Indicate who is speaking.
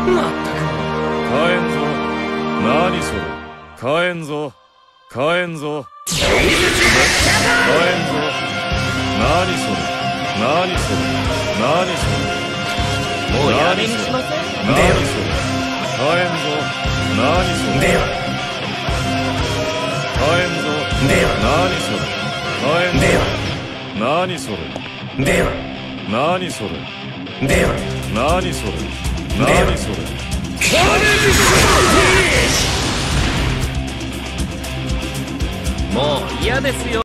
Speaker 1: まったく。
Speaker 2: 帰んぞ。何それ。帰んぞ。帰んぞ。帰んぞ。何それ。何それ。何それ。
Speaker 1: もうやめにしません？
Speaker 2: 何それ。帰んぞ。何それ。
Speaker 3: では
Speaker 2: 帰んぞ。
Speaker 3: では
Speaker 2: 何それ。帰んぞ。
Speaker 3: では
Speaker 2: 何それ。
Speaker 3: では
Speaker 2: 何それ。
Speaker 3: では
Speaker 2: 何それ。何それ。
Speaker 1: もう嫌ですよ。